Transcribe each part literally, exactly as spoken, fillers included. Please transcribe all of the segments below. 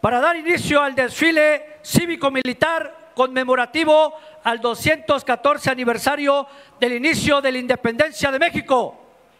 para dar inicio al desfile cívico-militar conmemorativo al doscientos catorce aniversario del inicio de la independencia de México.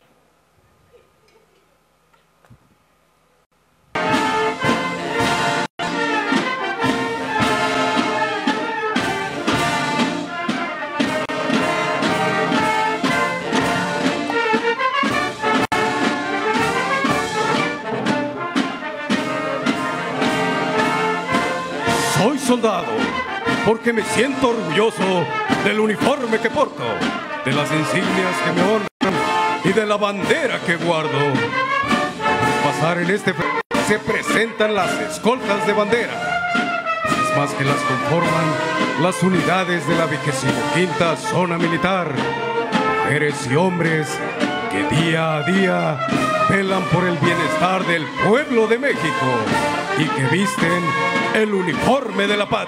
Soy soldado porque me siento orgulloso del uniforme que porto, de las insignias que me honran y de la bandera que guardo. Al pasar en este se presentan las escoltas de bandera. Es más que las conforman las unidades de la vigésimo quinta zona militar. Mujeres y hombres que día a día velan por el bienestar del pueblo de México y que visten el uniforme de la patria.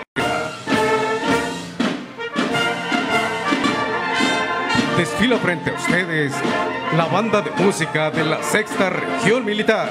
Desfila frente a ustedes la banda de música de la sexta región militar.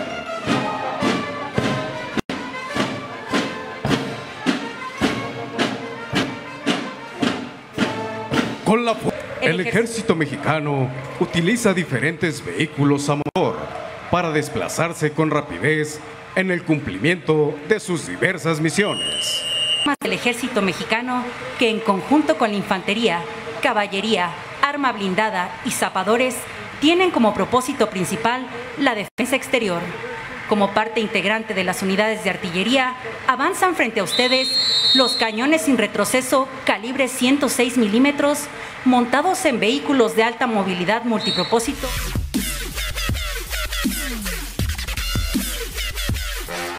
Con la el ejército mexicano utiliza diferentes vehículos a motor para desplazarse con rapidez en el cumplimiento de sus diversas misiones. El ejército mexicano, que en conjunto con la infantería, caballería, arma blindada y zapadores, tienen como propósito principal la defensa exterior. Como parte integrante de las unidades de artillería, avanzan frente a ustedes los cañones sin retroceso calibre ciento seis milímetros, montados en vehículos de alta movilidad multipropósito.